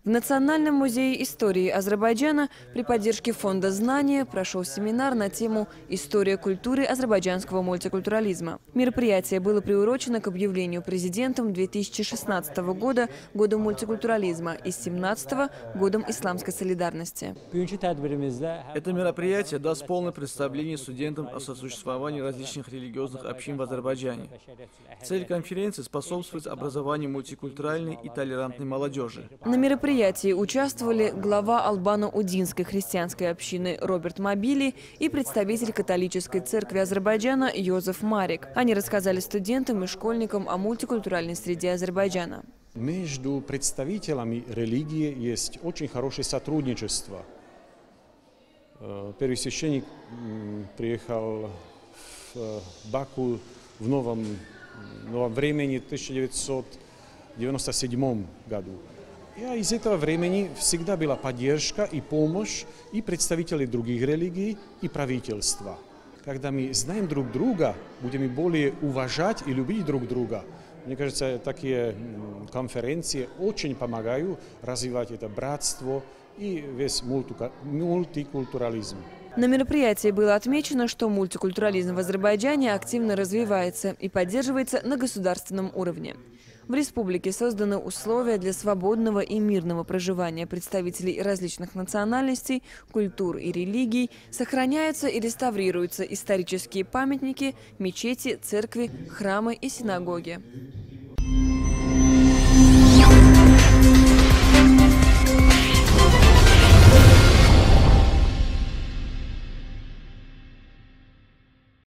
Национальном музее истории Азербайджана при поддержке Фонда знания прошел семинар на тему «История культуры азербайджанского мультикультурализма». Мероприятие было приурочено к объявлению президентом 2016 года годом мультикультурализма и 2017 годом исламской солидарности. Это мероприятие даст полное представление студентам о сосуществовании различных религиозных общин в Азербайджане. Цель конференции – способствовать образованию мультикультуральной и толерантной молодежи. На мероприятии участвовали глава Албано-Удинской христианской общины Роберт Мобили и представитель католической церкви Азербайджана Йозеф Марик. Они рассказали студентам и школьникам о мультикультуральной среде Азербайджана. Между представителями религии есть очень хорошее сотрудничество. Первый священник приехал в Баку в новом времени, в 1997 году. И из этого времени всегда была поддержка и помощь и представителей других религий, и правительства. Когда мы знаем друг друга, будем более уважать и любить друг друга. Мне кажется, такие конференции очень помогают развивать это братство и весь мультикультурализм. На мероприятии было отмечено, что мультикультурализм в Азербайджане активно развивается и поддерживается на государственном уровне. В республике созданы условия для свободного и мирного проживания представителей различных национальностей, культур и религий, сохраняются и реставрируются исторические памятники, мечети, церкви, храмы и синагоги.